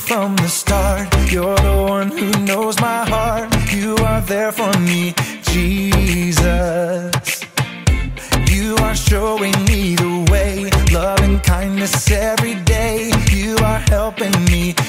from the start. You're the one who knows my heart. You are there for me, Jesus. You are showing me the way, love and kindness every day. You are helping me